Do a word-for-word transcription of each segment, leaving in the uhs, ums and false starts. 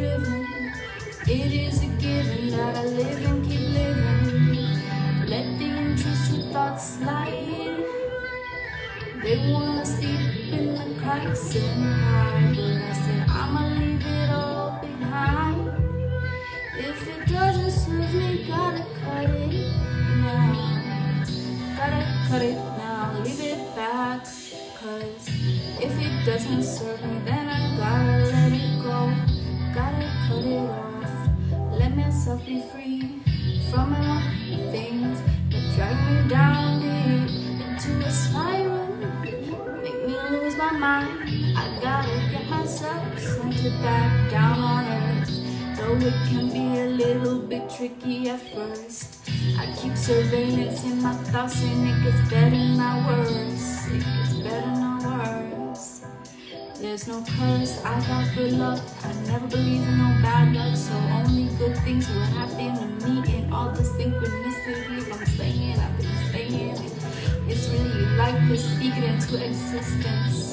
driven. It is a given that I live and keep living. Let the intrusive thoughts slide. They wanna sleep in the cracks and hide, but I said I'ma leave it all behind. If it doesn't serve me, gotta cut it now. Gotta cut it now, leave it back. Cause if it doesn't serve me, then I gotta let it go. Gotta cut it off, let myself be free from all the things that drag me down deep into a spiral. Make me lose my mind. I gotta get myself centered back down on earth. Though it can be a little bit tricky at first, I keep surveillance in my thoughts and it gets better, not worse. It gets better, not worse. There's no curse, I got good luck. I never believe in no bad luck, so only good things will happen to me in all the synchronicities. I'm saying, I've been saying it. It's really like we're speaking into existence.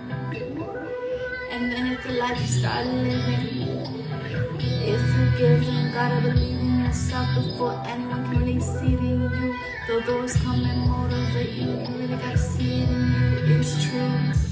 And then it's a life you start living. It's a given, gotta believe in yourself before anyone can really see it in you. Though those come and motivate you, you really gotta see it in you. It's true.